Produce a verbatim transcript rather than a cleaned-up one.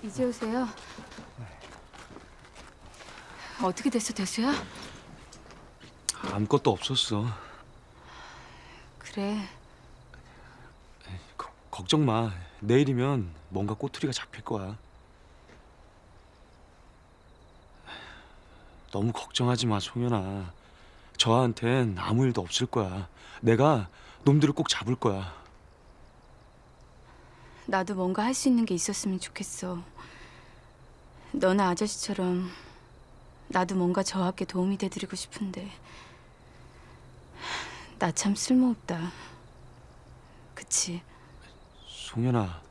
이제 오세요. 어떻게 됐어, 대수야? 아무것도 없었어. 그래. 거, 걱정 마. 내일이면 뭔가 꼬투리가 잡힐 거야. 너무 걱정하지 마, 송현아. 저한텐 아무 일도 없을 거야. 내가 놈들을 꼭 잡을 거야. 나도 뭔가 할 수 있는 게 있었으면 좋겠어. 너나 아저씨처럼 나도 뭔가 저하께 도움이 돼드리고 싶은데 나 참 쓸모없다. 그치? 송현아,